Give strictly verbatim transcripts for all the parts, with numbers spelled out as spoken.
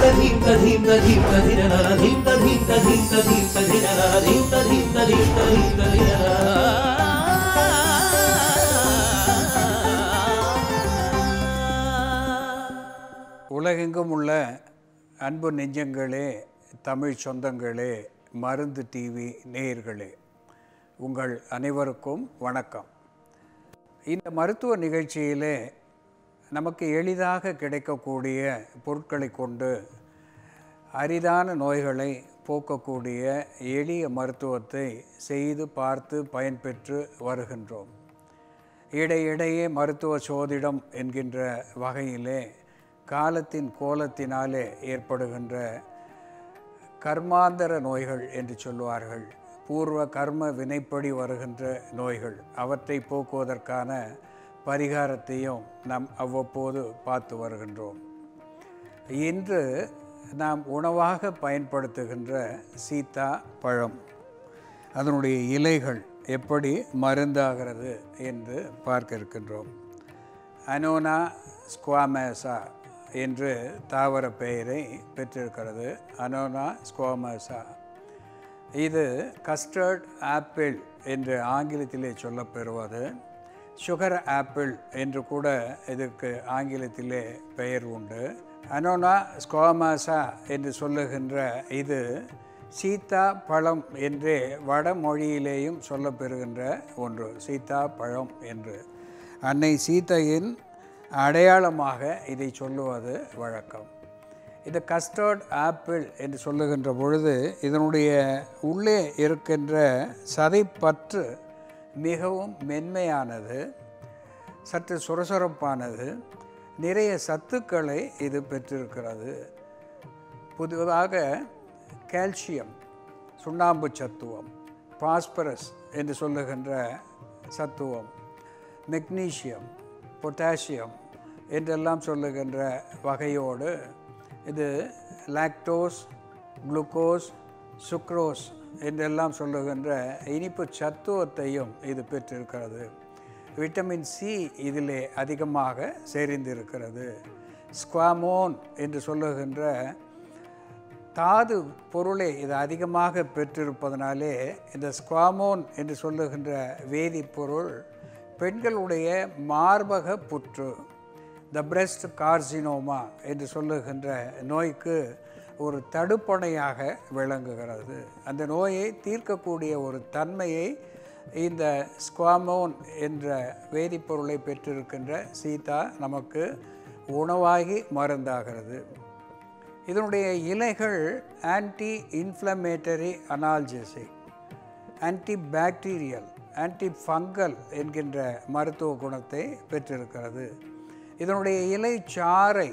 ததீம் ததீம் ததீம் ததிரனா theme ததீம் ததீம் ததீம் ததிரனா theme ததீம் ததீம் ததீம் ததிரனா. உலகெங்கும் உள்ள அன்பு நெஞ்சங்களே, தமிழ் சொந்தங்களே, மருந்து டிவி நேயர்களே, உங்கள் அனைவருக்கும் வணக்கம். இந்த மருத்துவ நிகழ்ச்சியிலே நமக்கு எளிதாக கிடைக்கக்கூடிய பொருட்களை கொண்டு அரிதான நோய்களை போக்கக்கூடிய எளிய மருத்துவத்தை செய்து பார்த்து பயன்பெற்று வருகின்றோம். இடையிடையே மருத்துவ சோதிடம் என்கின்ற வகையிலே காலத்தின் கோலத்தினாலே ஏற்படுகின்ற கர்மாந்தர நோய்கள் என்று சொல்வார்கள், பூர்வ கர்ம வினைப்படி வருகின்ற நோய்கள், அவற்றை போக்குவதற்கான பரிகாரத்தையும் நாம் அவ்வப்போது பார்த்து வருகின்றோம். இன்று நாம் உணவாக பயன்படுத்துகின்ற சீத்தா பழம், அதனுடைய இலைகள் எப்படி மருந்தாகிறது என்று பார்க்க இருக்கின்றோம். அனோனா ஸ்குவாமேசா என்று தாவர பெயரை பெற்றிருக்கிறது. அனோனா ஸ்குவாமேசா இது கஸ்டர்ட் ஆப்பிள் என்று ஆங்கிலத்திலே சொல்லப்பெறுவது. சுகர் ஆப்பிள் என்று கூட இதற்கு ஆங்கிலத்திலே பெயர் உண்டு. அனோனா ஸ்குவாமேசா என்று சொல்லுகின்ற இது சீத்தா பழம் என்றே வடமொழியிலேயும் சொல்லப்பெறுகின்ற ஒன்று, சீத்தா பழம் என்று. அன்னை சீதையின் அடையாளமாக இதை சொல்லுவது வழக்கம். இது கஸ்டர்ட் ஆப்பிள் என்று சொல்லுகின்ற பொழுது இதனுடைய உள்ளே இருக்கின்ற சதைப்பற்று மிகவும் மென்மையானது, சற்று சுரசுரப்பானது, நிறைய சத்துக்களை இது பெற்றிருக்கிறது. பொதுவாக கால்சியம், சுண்ணாம்பு சத்துவம், பாஸ்பரஸ் என்று சொல்லுகின்ற சத்துவம், மெக்னீசியம், பொட்டாசியம் என்றெல்லாம் சொல்லுகின்ற வகையோடு இது லாக்டோஸ், குளுக்கோஸ், சுக்ரோஸ் என்றெல்லாம் சொல்லுகின்ற இனிப்பு சத்துவத்தையும் இது பெற்றிருக்கிறது. விட்டமின் சி இதிலே அதிகமாக செறிந்திருக்கிறது. ஸ்குவாமோன் என்று சொல்லுகின்ற தாது பொருளை இது அதிகமாக பெற்றிருப்பதனாலே இந்த ஸ்குவாமோன் என்று சொல்லுகின்ற வேதிப்பொருள் பெண்களுடைய மார்பக புற்று, த பிரெஸ்ட் கார்சினோமா என்று சொல்லுகின்ற நோய்க்கு ஒரு தடுப்பணையாக விளங்குகிறது. அந்த நோயை தீர்க்கக்கூடிய ஒரு தன்மையை இந்த ஸ்குவாமோன் என்ற வேதிப்பொருளை பெற்றிருக்கின்ற சீத்தா நமக்கு உணவாகி மருந்தாகிறது. இதனுடைய இலைகள் anti inflammatory analgesic, anti bacterial, anti fungal என்கின்ற மருத்துவ குணத்தை பெற்றிருக்கிறது. இதனுடைய இலை சாறை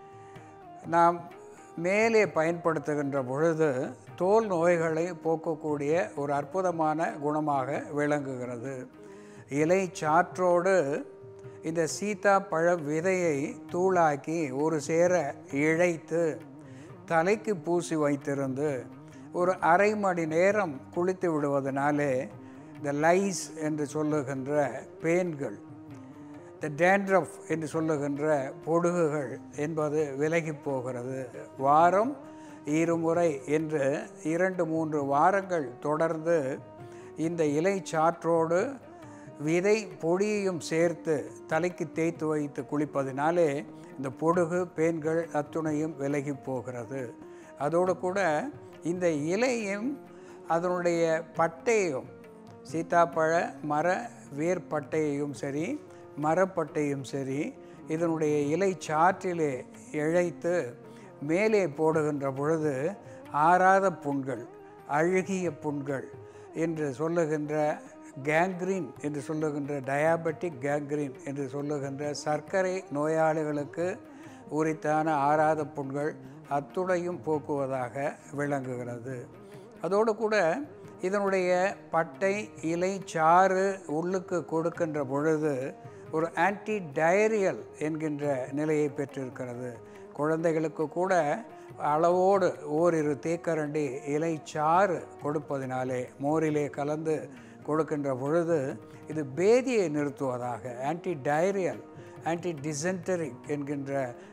நாம் மேலே பயன்படுத்துகின்ற பொழுது தோல் நோய்களை போக்கக்கூடிய ஒரு அற்புதமான குணமாக விளங்குகிறது. இலை சாற்றோடு இந்த சீத்தா பழ விதையை தூளாக்கி ஒரு சேர இழைத்து தலைக்கு பூசி வைத்திருந்து ஒரு அரை மணி நேரம் குளித்து விடுவதனாலே இந்த லைஸ் என்று சொல்லுகின்ற பேன்கள், இந்த டேண்ட்ரஃப் என்று சொல்லுகின்ற பொடுகுகள் என்பது விலகி போகிறது. வாரம் இருமுறை என்று இரண்டு மூன்று வாரங்கள் தொடர்ந்து இந்த இலை சாற்றோடு விதை பொடியையும் சேர்த்து தலைக்கு தேய்த்து வைத்து குளிப்பதினாலே இந்த பொடுகு பேன்கள் அத்துணையும் விலகி போகிறது. அதோடு கூட இந்த இலையும் அதனுடைய பட்டையும், சீத்தாப்பழ மர வேர்பட்டையையும் சரி மரப்பட்டையும் சரி இதனுடைய இலை சாற்றிலே இழைத்து மேலே போடுகின்ற பொழுது ஆறாத புண்கள், அழுகிய புண்கள் என்று சொல்லுகின்ற கேங்க்ரீன் என்று சொல்லுகின்ற டயாபெட்டிக் கேங்க்ரீன் என்று சொல்லுகின்ற சர்க்கரை நோயாளிகளுக்கு உரித்தான ஆறாத புண்கள் அத்துடையும் போக்குவதாக விளங்குகிறது. அதோடு கூட இதனுடைய பட்டை இலை சாறு உள்ளுக்கு கொடுக்கின்ற பொழுது ஒரு ஆன்டி டயரியல் என்கின்ற நிலையை பெற்றிருக்கிறது. குழந்தைகளுக்கு கூட அளவோடு ஓரிரு தேக்கரண்டி இலை சாறு கொடுப்பதினாலே, மோரிலே கலந்து கொடுக்கின்ற பொழுது இது பேதியை நிறுத்துவதாக, ஆன்டி டயரியல், ஆன்டி டிசென்டரிக் என்கின்ற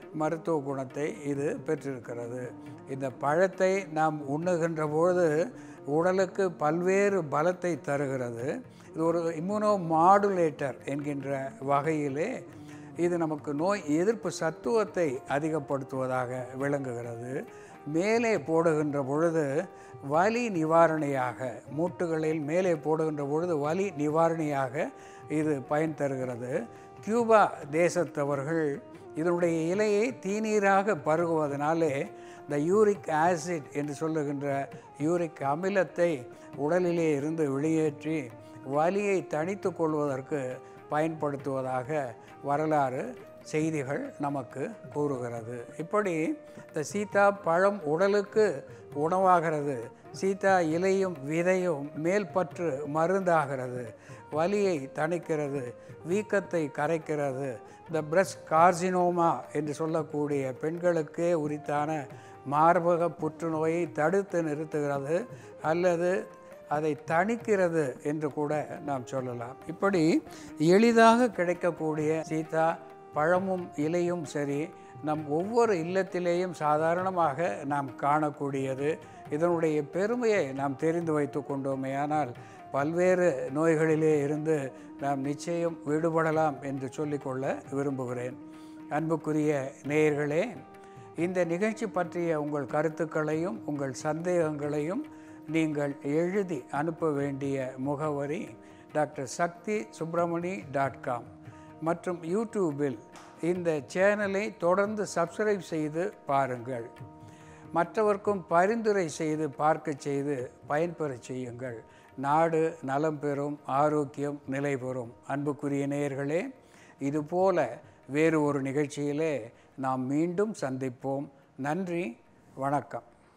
மருத்துவ குணத்தை இது பெற்றிருக்கிறது. இந்த பழத்தை நாம் உண்ணுகின்ற பொழுது உடலுக்கு பல்வேறு பலத்தை தருகிறது. இது ஒரு இம்யூனோ மாடுலேட்டர் என்கின்ற வகையிலே இது நமக்கு நோய் எதிர்ப்பு சத்துவத்தை அதிகப்படுத்துவதாக விளங்குகிறது. மேலே போடுகின்ற பொழுது வலி நிவாரணியாக, மூட்டுகளில் மேலே போடுகின்ற பொழுது வலி நிவாரணியாக இது பயன் தருகிறது. கியூபா தேசத்தவர்கள் இதனுடைய இலையை தீநீராக பருகுவதனாலே இந்த யூரிக் ஆசிட் என்று சொல்லுகின்ற யூரிக் அமிலத்தை உடலிலே இருந்து வெளியேற்றி வலியை தணித்து கொள்வதற்கு பயன்படுத்துவதாக வரலாறு செய்திகள் நமக்கு கூறுகிறது. இப்படி இந்த சீதா பழம் உடலுக்கு உணவாகிறது. சீதா இலையும் விதையும் மேல்பற்று மருந்தாகிறது, வலியை தணிக்கிறது, வீக்கத்தை கரைக்கிறது. இந்த பிரஸ்ட் கார்சினோமா என்று சொல்லக்கூடிய பெண்களுக்கே உரித்தான மார்பக புற்றுநோயை தடுத்து நிறுத்துகிறது அல்லது அதை தணிக்கிறது என்று கூட நாம் சொல்லலாம். இப்படி எளிதாக கிடைக்கக்கூடிய சீதா பழமும் இலையும் சரி, நம் ஒவ்வொரு இல்லத்திலேயும் சாதாரணமாக நாம் காணக்கூடியது. இதனுடைய பெருமையை நாம் தெரிந்து வைத்து கொண்டோமே ஆனால் பல்வேறு நோய்களிலே இருந்து நாம் நிச்சயம் விடுபடலாம் என்று சொல்லிக்கொள்ள விரும்புகிறேன். அன்புக்குரிய நேயர்களே, இந்த நிகழ்ச்சி பற்றிய உங்கள் கருத்துக்களையும் உங்கள் சந்தேகங்களையும் நீங்கள் எழுதி அனுப்ப வேண்டிய முகவரி doctor Sakthi Subramani dot com மற்றும் யூடியூபில் இந்த சேனலை தொடர்ந்து சப்ஸ்கிரைப் செய்து பாருங்கள். மற்றவர்க்கும் பரிந்துரை செய்து பார்க்க செய்து பயன்பெற செய்யுங்கள். நாடு நலம் பெறும், ஆரோக்கியம் நிலை பெறும். அன்புக்குரிய நேயர்களே, இதுபோல வேறு ஒரு நிகழ்ச்சியிலே நாம் மீண்டும் சந்திப்போம். நன்றி, வணக்கம்.